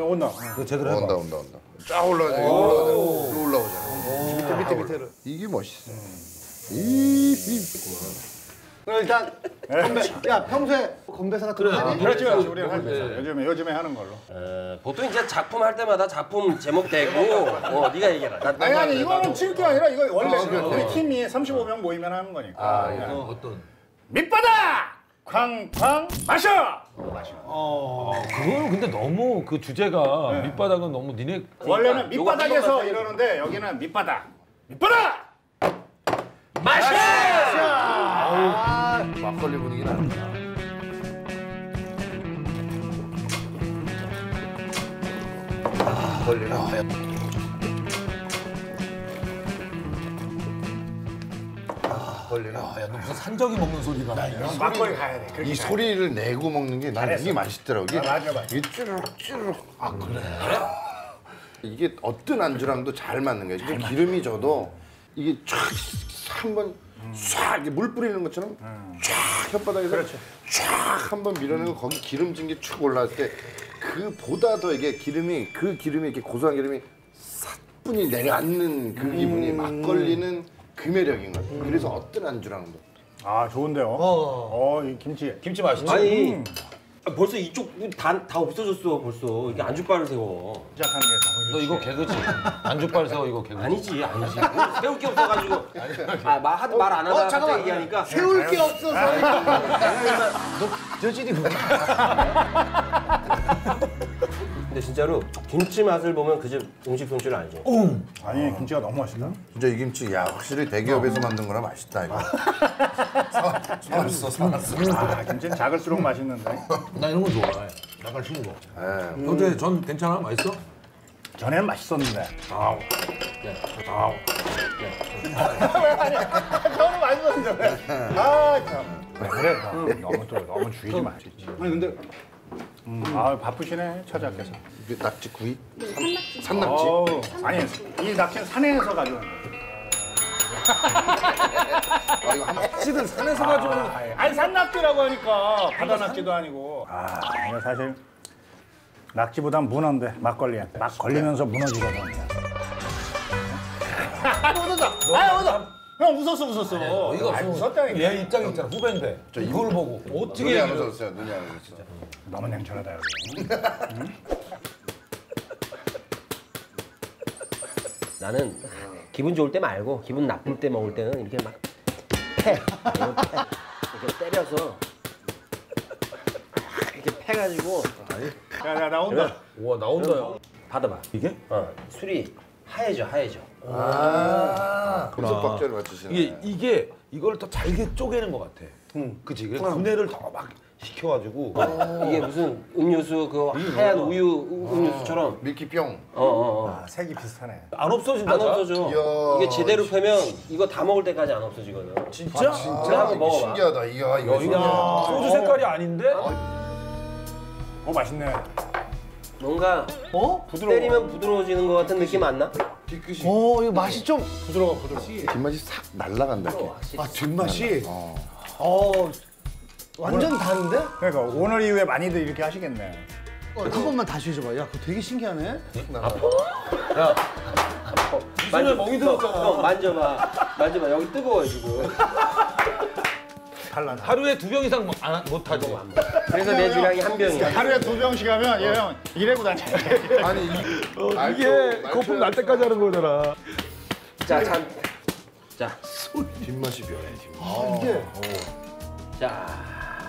온다. 그 제대로 해봐. 온다. 쫙 올라가잖아. 올라오잖아. 밑으로. 이게 멋있어. 그럼 일단 건배. 야 평소에 건배사 같은 거 하니? 그렇지. 우리는 할 수 있어. 요즘에 하는 걸로. 보통 이제 작품 할 때마다 작품 제목 대고 네가 얘기해라. 아니 이거는 칠 게 아니라 이거 원래 우리 팀이 35명 모이면 하는 거니까. 어떤? 밑바닥! 쾅쾅 마셔! 그거는 근데 너무 그 주제가 밑바닥은 너무 니네 원래는 밑바닥에서 이러는데 여기는 밑바닥! 밑바닥! 마셔! 막걸리 분위기 나는구나. 야, 너 무슨 산적이 먹는 소리가 나냐? 막걸리 가야 돼. 이 소리를 내고 먹는 게 난 이게 맛있더라고. 이게 맞아. 이게 쭈르륵. 아 그래? 이게 어떤 안주랑도 잘 맞는 거야. 이게 기름이 져도 이게 쫙 한번 쫙 이렇게 물 뿌리는 것처럼 쫙 혓바닥에서 쫙 한번 밀어내고 거기 기름진 게 쭉 올라올 때 그보다 더 이게 기름이 이렇게 고소한 기름이 사뿐히 내려앉는 그 기분이 막걸리는 그 매력인 것 같아. 그래서 어떤 안주랑도. 아 좋은데요. 이 김치 맛있지. 아니 벌써 이쪽 다 없어졌어 벌써. 이게 안주바를 세워. 시작하는 게 너무 너 이거 개그지? 안주빨 세워 이거 개그. 아니지. 세울 게 없어가지고. 하도 말 안 하다가 갑자기 얘기하니까. 세울 게 없어서. 너 저질이 뭐야? 근데 진짜로 김치 맛을 보면 그 집 음식 솜씨를 알죠. 아니 김치가 너무 맛있다. 진짜 이 김치 야 확실히 대기업에서 만든 거라 맛있다 이거. 살았어. 아 김치는 작을수록 맛있는데. 나 이런 거 좋아해. 약간 쉬운 거. 형제 전 괜찮아? 맛있어? 전에는 맛있었는데. 저는 맛있었는데 왜? 아 참. 그래. 너무 죽이지 마. 아니 근데 바쁘시네 처자께서. 이게 낙지 구이? 산낙지? 아니 이 낙지는 산에서 가져온 거예요. 이거 한 낙지는 산에서 가져오는. 아니 산낙지라고 하니까 바다 낙지도 아니고. 이거 사실 낙지보단 문어인데 막걸리에 막 걸리면서 무너지거든요. 웃었어. 형 웃었어. 이거 웃었다니까. 얘 입장이 있잖아 후배인데. 그걸 보고 어떻게 눈이 안 얘기를. 웃었어요. 눈이 안 웃었어. 너무 냉철하다 여기. 나는 기분 좋을 때 말고 기분 나쁠 때 먹을 때는 이렇게 막 이렇게 때려서 이렇게 패가지고. 야 나온다. 우와 나온다 야. 받아봐. 이게? 술이 하얘져. 금속박자를 맞추시네. 이게 이걸 더 잘게 쪼개는 것 같아. 그치? 그래서 분해를 더 막 시켜가지고. 이게 무슨 음료수 그 하얀 우유 음료수처럼. 밀키병. 색이 비슷하네. 안 없어진다. 안 없어져. 이야, 이게 제대로 패면 이거 다 먹을 때까지 안 없어지거든. 진짜? 진짜 한번 먹어봐. 신기하다. 이거 이거 소주 색깔이 아닌데? 맛있네. 뭔가 부드러워. 때리면 부드러워지는 것 같은 느낌 안 나? 뒤끝이 이거 맛이 좀. 부드러워. 뒷맛이 싹 날라간다. 이렇게. 뒷맛이. 완전 다른데? 그러니까 오늘 이후에 많이들 이렇게 하시겠네. 한 번만 다시 해줘봐. 야, 그거 되게 신기하네. 야. 손에 멍이 들었잖아. 형 만져봐. 여기 뜨거워 지금. 탈란다. 하루에 2병 이상 못하지. 그래서 내 주량이 한 병이야. 하루에 2병씩 하면 얘 형 이래고 다녀. 아니 이게 거품 날 때까지 하는 거잖아. 자. 뒷맛이 변해. 이게. 자.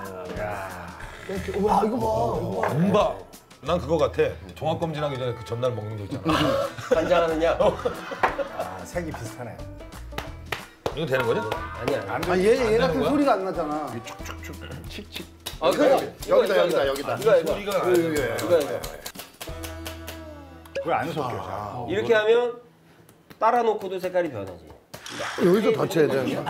와, 이거 봐. 안 봐. 난 그거 같아. 종합검진하기 전에 그 전날 먹는 거 있잖아. 간장하느냐? 색이 비슷하네. 이거 되는 거지? 아니야. 얘 같은 소리가 안 나잖아. 칙칙. 그래. 여기다. 소리가 이거. 그걸 안 섞여. 이렇게 하면 따라놓고도 색깔이 변하지. 여기서 더 쳐야 되는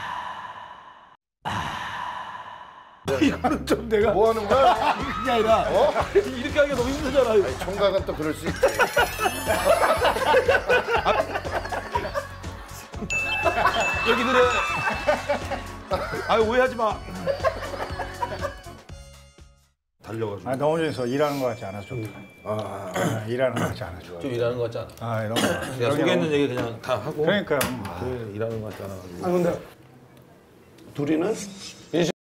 이거는 좀 내가 뭐 하는 거야? 그게 아니라 이렇게 하기가 너무 힘들잖아. 아니, 총각은 또 그럴 수 있지. 여기 그래. 아유 오해하지 마. 달려가지고. 아, 너무 재밌어. 일하는 거 같지 않아서 좋다. 일하는 거 같지 않아. 좀 일하는 거 같지 않아? 아, 이런 거. 그냥 속에 있는 얘기 그냥 다 하고. 그러니까. 그래, 일하는 거 같지 않아? 아 근데 둘이는